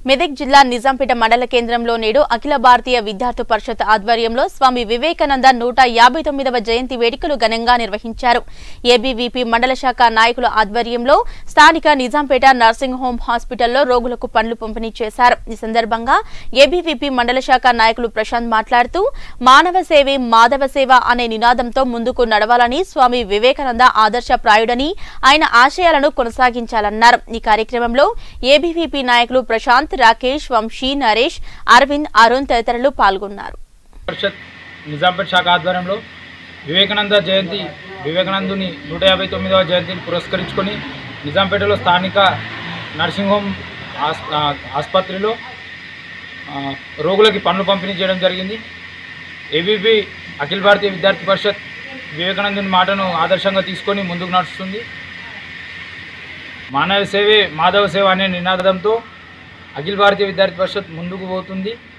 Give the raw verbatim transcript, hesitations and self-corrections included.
మెదక్ జిల్లా నిజాంపేట మండల కేంద్రంలో నేడు అఖిల భారతీయ విద్యార్థి పరిషత్ ఆధ్వర్యంలో స్వామి వివేకానంద నూట యాభై తొమ్మిదవ జయంతి వేడుకలు ఘనంగా నిర్వహించారు. ఏబీవీపీ మండల శాఖ నాయకుల ఆధ్వర్యంలో స్థానిక నిజాంపేట నర్సింగ్ హోమ్ హాస్పిటల్లో రోగులకు పండ్లు పంపిణీ చేశారు. ఈ సందర్భంగా ఏబీవీపీ మండల శాఖ నాయకులు ప్రశాంత్ మాట్లాడుతూ మానవ సేవే మాధవ సేవ అనే నినాదంతో ముందుకు నడవాలని, స్వామి వివేకానంద ఆదర్శప్రాయుడని, ఆయన ఆశయాలను కొనసాగించాలన్నారు. ఈ కార్యక్రమంలో ఏబీవీపీ నాయకులు ప్రశాంత్, రాకేష్, వంశీ, నరేష్, అరవింద్, అరుణ్ తదితరులు పాల్గొన్నారు. పరిషత్ నిజాంపేట శాఖ ఆధ్వర్యంలో వివేకానంద జయంతి వివేకానందుని నూట యాభై తొమ్మిదవ జయంతిని పురస్కరించుకొని నిజాంపేటలో స్థానిక నర్సింగ్ హోమ్ ఆసుపత్రిలో రోగులకి పనులు పంపిణీ చేయడం జరిగింది. ఏబీవీ అఖిల భారతీయ విద్యార్థి పరిషత్ వివేకానందుని మాటను ఆదర్శంగా తీసుకొని ముందుకు నడుస్తుంది. మానవ సేవే మాధవ సేవ అనే నినాదంతో అఖిల భారతీయ విద్యార్థి పరిషత్ ముందుకు పోతుంది.